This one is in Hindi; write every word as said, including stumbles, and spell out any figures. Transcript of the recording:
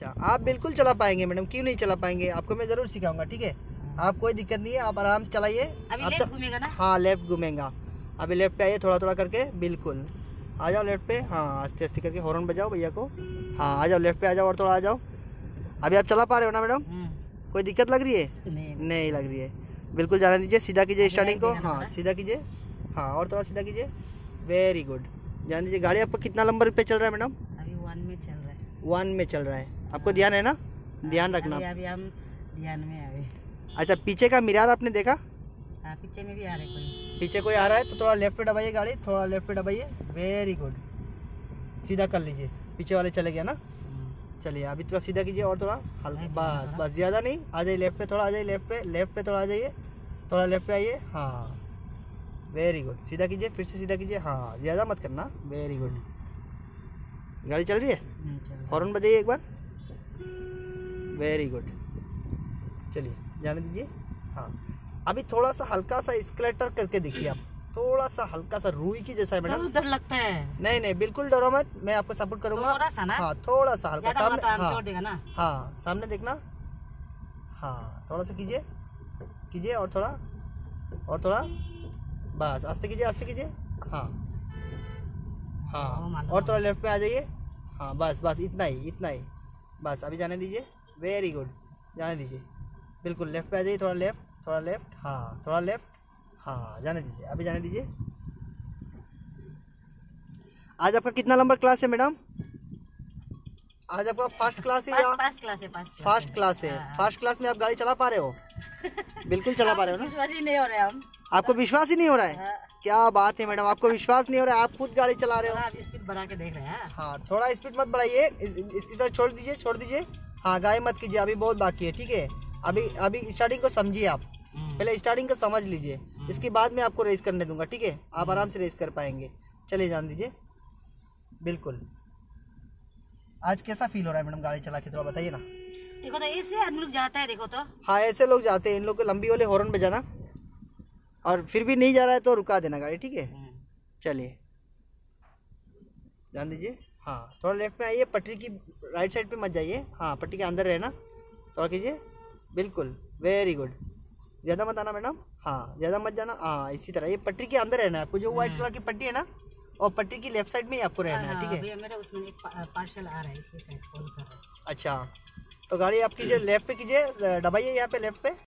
अच्छा, आप बिल्कुल चला पाएंगे मैडम, क्यों नहीं चला पाएंगे, आपको मैं ज़रूर सिखाऊंगा, ठीक है। आप कोई दिक्कत नहीं है, आप आराम से चलाइए। अभी आप लेफ्ट घूमेगा ना? हाँ लेफ्ट घूमेगा। अभी लेफ्ट पे आइए थोड़ा थोड़ा करके, बिल्कुल आ जाओ लेफ्ट पे। हाँ आस्ते आस्ते करके हॉर्न बजाओ भैया को। हाँ आ जाओ लेफ्ट पे आ जाओ और थोड़ा आ जाओ। अभी आप चला पा रहे हो ना मैडम? कोई दिक्कत लग रही है? नहीं, नहीं लग रही है, बिल्कुल जाने दीजिए। सीधा कीजिए स्टार्टिंग को, हाँ सीधा कीजिए। हाँ और थोड़ा सीधा कीजिए, वेरी गुड। जान दीजिए। गाड़ी आपका कितना नंबर पे चल रहा है मैडम? अभी वन में चल रहा है। वन में चल रहा है, आपको ध्यान है ना? ध्यान रखना। अभी, अभी हम ध्यान में आ गए। अच्छा, पीछे का मिरर आपने देखा? हाँ पीछे में भी आ रहा है कोई। पीछे कोई आ रहा है तो थोड़ा लेफ्ट पे दबाइए गाड़ी, थोड़ा लेफ्ट पे दबाइए, वेरी गुड। सीधा कर लीजिए, पीछे वाले चले गया ना। चलिए अभी थोड़ा सीधा कीजिए और थोड़ा हल्का, बस बस ज़्यादा नहीं। आ जाइए लेफ्ट पे, थोड़ा आ जाइए लेफ्ट पे, लेफ्ट पे थोड़ा आ जाइए, थोड़ा लेफ्ट पे आइए। हाँ वेरी गुड। सीधा कीजिए, फिर से सीधा कीजिए। हाँ ज़्यादा मत करना, वेरी गुड। गाड़ी चल रही है, हॉर्न बजाइए एक बार, वेरी गुड। चलिए जाने दीजिए। हाँ अभी थोड़ा सा हल्का सा स्केलेटर करके देखिए आप, थोड़ा सा हल्का सा रूई की जैसा है मैडम। डर लगता है। नहीं नहीं बिल्कुल डरो मत, मैं आपको सपोर्ट करूंगा। थोड़ा सा ना? हाँ थोड़ा सा हल्का सामने, हाँ छोड़ देगा ना? हाँ सामने देखना। हाँ थोड़ा सा कीजिए कीजिए और थोड़ा और थोड़ा, बस आस्ते कीजिए आस्ते कीजिए। हाँ हाँ और थोड़ा लेफ्ट पे आ जाइए। हाँ बस बस इतना ही इतना ही बस। अभी जाने दीजिए, वेरी गुड, जाने दीजिए। बिल्कुल लेफ्ट पे आ जाइए, थोड़ा लेफ्ट थोड़ा लेफ्ट, हाँ थोड़ा लेफ्ट, हाँ जाने दीजिए। अभी जाने दीजिए। आज आपका कितना नंबर क्लास है मैडम? आज आपका फर्स्ट क्लास है या फर्स्ट क्लास है? फर्स्ट क्लास है। फर्स्ट क्लास में आप गाड़ी चला पा रहे हो? बिल्कुल चला पा रहे हो ना? विश्वास ही नहीं हो रहा है हम। आपको विश्वास ही नहीं हो रहा है? क्या बात है मैडम, आपको विश्वास नहीं हो रहा है, आप खुद गाड़ी चला रहे हो। स्पीड बढ़ा के देख रहे हैं। हाँ थोड़ा स्पीड मत बढ़ाइए, स्पीड छोड़ दीजिए छोड़ दीजिए। हाँ गाय मत कीजिए, अभी बहुत बाकी है, ठीक है। अभी अभी स्टार्टिंग को समझिए आप, पहले स्टार्टिंग को समझ लीजिए, इसके बाद में आपको रेस करने दूंगा, ठीक है। आप आराम से रेस कर पाएंगे। चलिए जान दीजिए। बिल्कुल। आज कैसा फील हो रहा है मैडम गाड़ी चला के, थोड़ा बताइए ना। देखो तो ऐसे आदमी लोग जाता है, देखो तो। हाँ ऐसे लोग जाते हैं, इन लोग को लंबी वाले हॉर्न बजाना, और फिर भी नहीं जा रहा है तो रुका देना गाड़ी, ठीक है। चलिए ध्यान दीजिए। हाँ थोड़ा लेफ्ट में आइए, पटरी की राइट साइड पे मत जाइए। हाँ पट्टी के अंदर रहना, थोड़ा कीजिए, बिल्कुल वेरी गुड। ज़्यादा मत आना मैडम, हाँ ज़्यादा मत जाना। हाँ इसी तरह ये पटरी के अंदर रहना है आपको, जो व्हाइट कलर की पट्टी है ना, और पट्टी की लेफ्ट साइड में ही आपको रहना है, ठीक है। मेरा उसमें एक पार्सल आ रहा है, इसलिए शायद कॉल कर रहा है। अच्छा तो गाड़ी आप कीजिए लेफ्ट पे कीजिए, दबाइए यहाँ पे लेफ्ट पे।